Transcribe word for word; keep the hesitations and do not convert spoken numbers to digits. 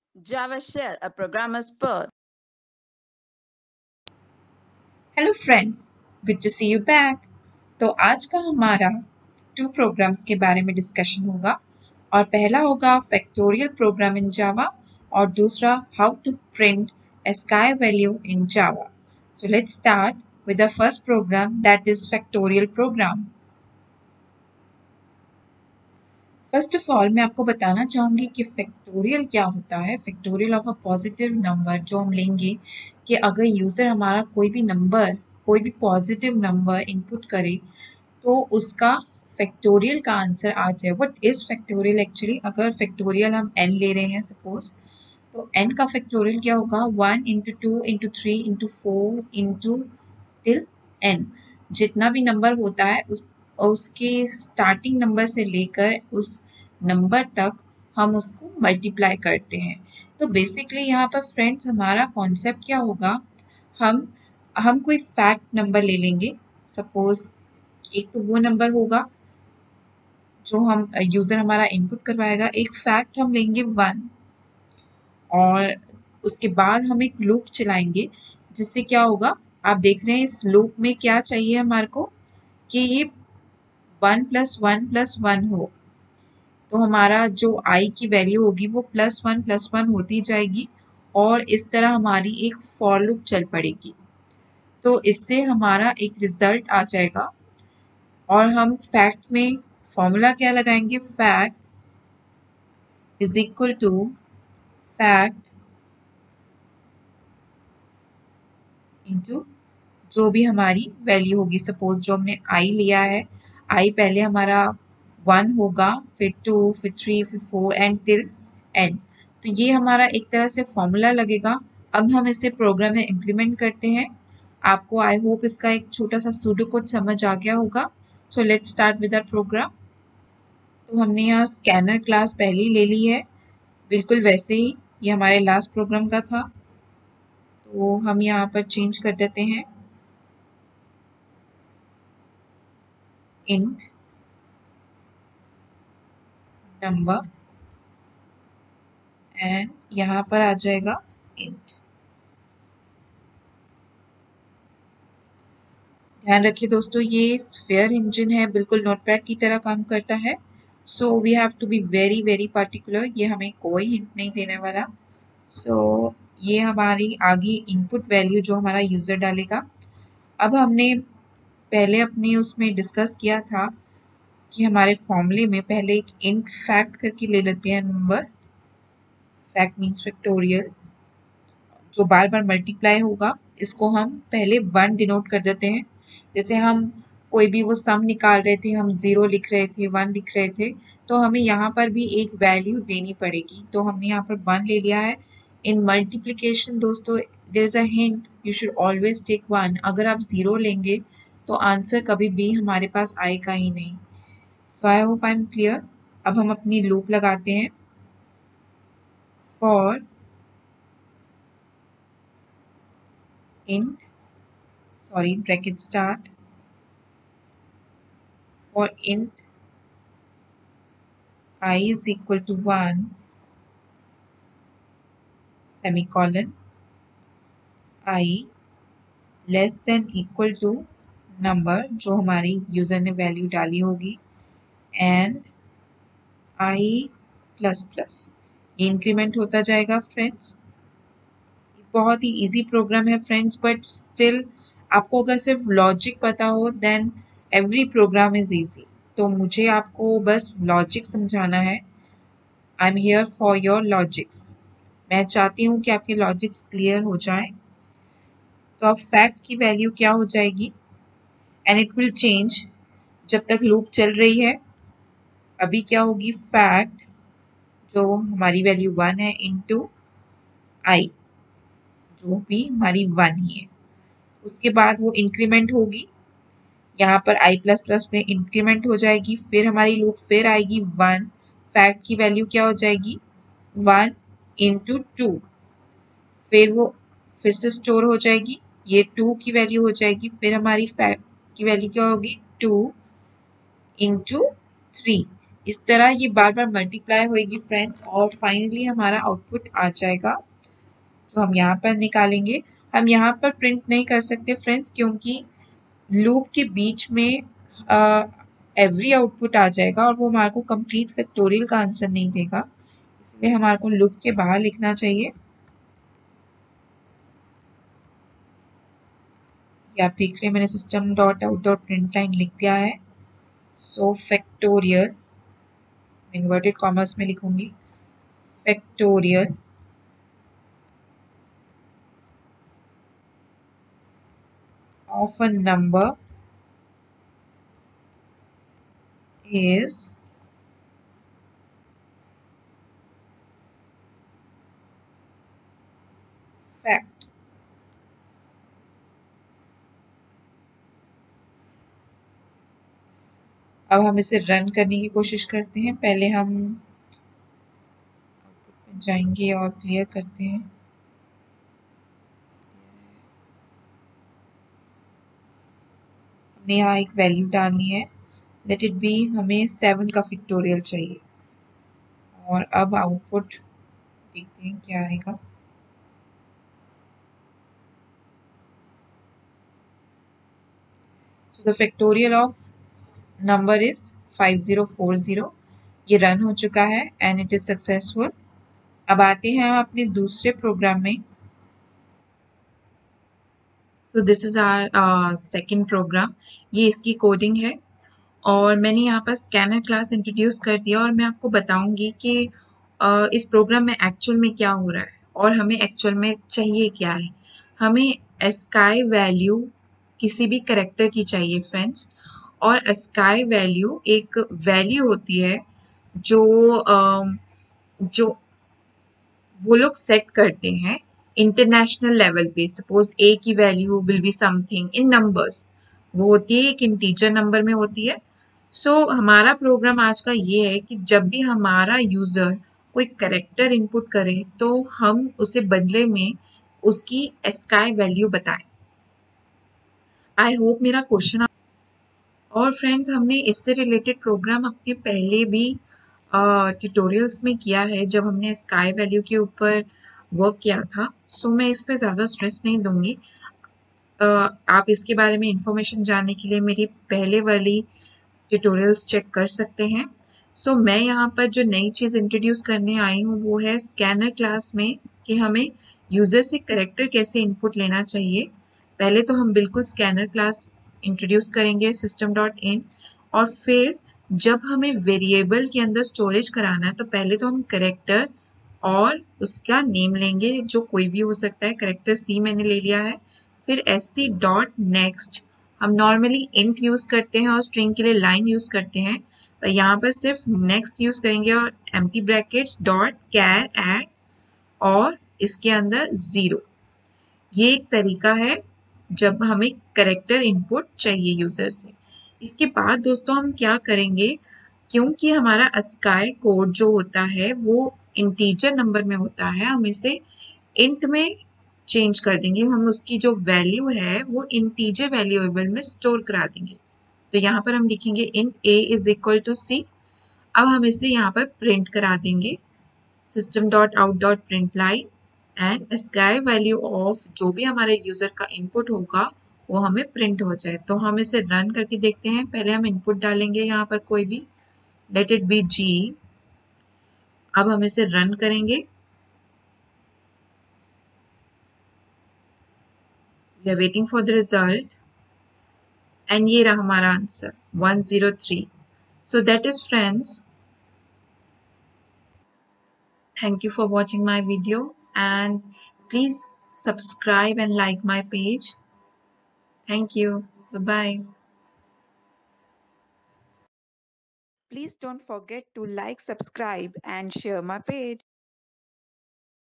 Java Shell, a programmer's birth. Hello friends, good to see you back. तो आज का हमारा टू प्रोग्राम्स के बारे में डिस्कशन होगा और पहला होगा फैक्टोरियल प्रोग्राम इन जावा और दूसरा how to print a sky value in Java. So let's start with the first program, that is factorial program. First of all मैं आपको बताना चाहूँगी कि फैक्टोरियल क्या होता है। Factorial of a positive number जो हम लेंगे कि अगर यूज़र हमारा कोई भी नंबर कोई भी पॉजिटिव नंबर इनपुट करे तो उसका फैक्टोरियल का आंसर आ जाए। What is factorial actually? अगर फैक्टोरियल हम एन ले रहे हैं सपोज, तो एन का फैक्टोरियल क्या होगा? One into two into three into four into till N. जितना भी नंबर होता है उस उसके स्टार्टिंग नंबर से लेकर उस नंबर तक हम उसको मल्टीप्लाई करते हैं। तो बेसिकली यहाँ पर फ्रेंड्स हमारा कॉन्सेप्ट क्या होगा? हम हम कोई फैक्ट नंबर ले लेंगे। सपोज एक तो वो नंबर होगा जो हम यूज़र हमारा इनपुट करवाएगा। एक फैक्ट हम लेंगे वन और उसके बाद हम एक लूप चलाएंगे जिससे क्या होगा? आप देख रहे हैं इस लूप में क्या चाहिए हमारे को कि ये one plus one plus one हो। तो हमारा जो आई की वैल्यू होगी वो प्लस वन प्लस वन होती जाएगी और इस तरह हमारी एक फॉर लूप चल पड़ेगी। तो इससे हमारा एक रिजल्ट आ जाएगा और हम फैक्ट में फॉर्मूला क्या लगाएंगे? Fact is equal to fact into जो भी हमारी वैल्यू होगी। सपोज जो हमने आई लिया है, आई पहले हमारा वन होगा, फिर टू, फिर थ्री, फिर फोर एंड टिल एन। तो ये हमारा एक तरह से फॉर्मूला लगेगा। अब हम इसे प्रोग्राम में इम्प्लीमेंट करते हैं। आपको आई होप इसका एक छोटा सा सूडो कोड समझ आ गया होगा। So let's start with our program. तो हमने यहाँ स्कैनर क्लास पहले ही ले ली है, बिल्कुल वैसे ही ये हमारे लास्ट प्रोग्राम का था। तो हम यहाँ पर चेंज कर देते हैं int नंबर एंड यहाँ पर आ जाएगा int। ध्यान रखिए दोस्तों, ये स्फीयर इंजन है, बिल्कुल नोटपैड की तरह काम करता है। So we have to be very very particular. ये हमें कोई हिंट नहीं देने वाला। सो so, ये हमारी आगे इनपुट वैल्यू जो हमारा यूज़र डालेगा। अब हमने पहले अपने उसमें डिस्कस किया था कि हमारे फॉर्मूले में पहले एक इंट फैक्ट करके ले लेते हैं नंबर। फैक्ट मीन्स फैक्टोरियल जो बार बार मल्टीप्लाई होगा, इसको हम पहले वन डिनोट कर देते हैं। जैसे हम कोई भी वो सम निकाल रहे थे, हम ज़ीरो लिख रहे थे, वन लिख रहे थे, तो हमें यहाँ पर भी एक वैल्यू देनी पड़ेगी। तो हमने यहाँ पर वन ले लिया है। इन मल्टीप्लिकेशन दोस्तों there is a hint, you should always take one. अगर आप ज़ीरो लेंगे तो आंसर कभी भी हमारे पास आएगा ही नहीं। So I hope I am clear. अब हम अपनी लूप लगाते हैं। For int sorry bracket start for int I is equal to one semicolon I less than equal to number जो हमारी यूजर ने वैल्यू डाली होगी एंड I प्लस प्लस। ये इंक्रीमेंट होता जाएगा फ्रेंड्स। बहुत ही इजी प्रोग्राम है फ्रेंड्स, बट स्टिल आपको अगर सिर्फ लॉजिक पता हो then every program is easy. तो मुझे आपको बस लॉजिक समझाना है। I am here for your logics. मैं चाहती हूँ कि आपके लॉजिक्स क्लियर हो जाएं। तो अब फैक्ट की वैल्यू क्या हो जाएगी? एंड इट विल चेंज जब तक लूप चल रही है। अभी क्या होगी? फैक्ट जो हमारी वैल्यू वन है इनटू आई जो भी हमारी वन ही है। उसके बाद वो इंक्रीमेंट होगी, यहाँ पर आई प्लस प्लस में इंक्रीमेंट हो जाएगी। फिर हमारी लूप फिर आएगी वन। फैक्ट की वैल्यू क्या हो जाएगी? One into two. फिर वो फिर से स्टोर हो जाएगी, ये टू की वैल्यू हो जाएगी। फिर हमारी फैक्ट की वैल्यू क्या होगी? Two into three. इस तरह ये बार बार मल्टीप्लाई होएगी फ्रेंड्स, और फाइनली हमारा आउटपुट आ जाएगा जो हम यहाँ पर निकालेंगे। हम यहाँ पर प्रिंट नहीं कर सकते फ्रेंड्स, क्योंकि लूप के बीच में एवरी आउटपुट आ जाएगा और वो हमारे को कंप्लीट फैक्टोरियल का आंसर नहीं देगा, इसलिए हमारे को लूप के बाहर लिखना चाहिए। ये आप देख रहे हैं मैंने system dot out dot print line लिख दिया है। सो फैक्टोरियल इन्वर्टेड कॉमर्स में लिखूंगी, factorial of a number is fact। अब हम इसे रन करने की कोशिश करते हैं। पहले हम जाएंगे और क्लियर करते हैं। हमने यहाँ एक वैल्यू डालनी है, लेट इट बी, हमें सेवन का फैक्टोरियल चाहिए। और अब आउटपुट देखते हैं क्या आएगा। So the factorial of number is five zero four zero. ये रन हो चुका है एंड इट इज सक्सेसफुल। अब आते हैं हम अपने दूसरे प्रोग्राम में। तो this is our second program, ये इसकी कोडिंग है और मैंने यहाँ पर स्कैनर क्लास इंट्रोड्यूस कर दिया और मैं आपको बताऊंगी कि uh, इस प्रोग्राम में एक्चुअल में क्या हो रहा है और हमें एक्चुअल में चाहिए क्या है। हमें स्काई वैल्यू किसी भी करेक्टर की चाहिए फ्रेंड्स, और स्काई वैल्यू एक वैल्यू होती है जो uh, जो वो लोग सेट करते हैं इंटरनेशनल लेवल पे। सपोज ए की value will be something in numbers, वो होती है एक इंटीजर नंबर में होती है। सो so, हमारा प्रोग्राम आज का ये है कि जब भी हमारा यूजर कोई करेक्टर इनपुट करे तो हम उसे बदले में उसकी स्काई वैल्यू बताएं। आई होप मेरा क्वेश्चन। और फ्रेंड्स हमने इससे रिलेटेड प्रोग्राम अपने पहले भी ट्यूटोरियल्स में किया है जब हमने स्काई वैल्यू के ऊपर वर्क किया था। सो मैं इस पर ज़्यादा स्ट्रेस नहीं दूंगी। uh, आप इसके बारे में इंफॉर्मेशन जानने के लिए मेरी पहले वाली ट्यूटोरियल्स चेक कर सकते हैं। सो so, मैं यहाँ पर जो नई चीज़ इंट्रोड्यूस करने आई हूँ वो है स्कैनर क्लास में कि हमें यूज़र से करेक्टर कैसे इनपुट लेना चाहिए। पहले तो हम बिल्कुल स्कैनर क्लास इंट्रोड्यूस करेंगे सिस्टम डॉट इन, और फिर जब हमें वेरिएबल के अंदर स्टोरेज कराना है तो पहले तो हम करेक्टर और उसका नेम लेंगे जो कोई भी हो सकता है। करेक्टर सी मैंने ले लिया है। फिर एस सी डॉट नेक्स्ट, हम नॉर्मली इंट यूज करते हैं और स्ट्रिंग के लिए लाइन यूज करते हैं, पर यहाँ पर सिर्फ नेक्स्ट यूज करेंगे और empty brackets dot char at और इसके अंदर जीरो। ये एक तरीका है जब हमें करेक्टर इनपुट चाहिए यूजर से। इसके बाद दोस्तों हम क्या करेंगे, क्योंकि हमारा अस्काई कोड जो होता है वो इंटीजर नंबर में होता है, हम इसे इंट में चेंज कर देंगे। हम उसकी जो वैल्यू है वो इंटीजर वैल्यूएबल में स्टोर करा देंगे। तो यहाँ पर हम लिखेंगे int a is equal to C. अब हम इसे यहाँ पर प्रिंट करा देंगे system dot out dot print line and ASCII value of जो भी हमारे यूजर का इनपुट होगा वो हमें प्रिंट हो जाए। तो हम इसे रन करके देखते हैं। पहले हम इनपुट डालेंगे यहाँ पर कोई भी, लेट इट बी जी। अब हम इसे रन करेंगे। We are waiting for the result and ये रहा हमारा answer one zero three. So that is friends, thank you for watching my video and please subscribe and like my page. Thank you. Bye bye. Please don't forget to like, subscribe, and share my page.